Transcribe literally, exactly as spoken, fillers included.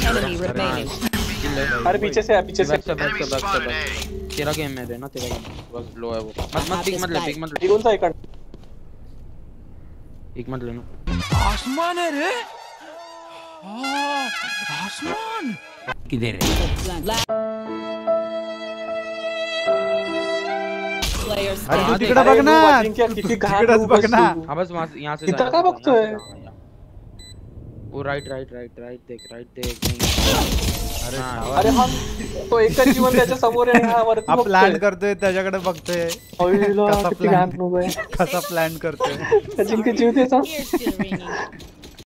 enemy remaining. अरे पीछे से पीछे से बैक से बैक से बैक से बैक तेरा गेम है रे ना तेरा गेम बस लो है वो मत मत पिक मत ले पिक मत ले कौन सा एक पिक मत लेना आसमान है रे हां आसमान किधर है Players अरे तिकडे बघ ना तिकडेच बघ ना हां बस वहां यहां से इतना का बघतोय वो राइट राइट राइट राइट देख राइट देख अरे अरे हम तो एकच जीवन त्याच्या समोर आहे हा वरती हा प्लॅन करतोय त्याच्याकडे बघतोय कसा प्लॅन कसा प्लॅन करतोय त्याची जीव त्याचा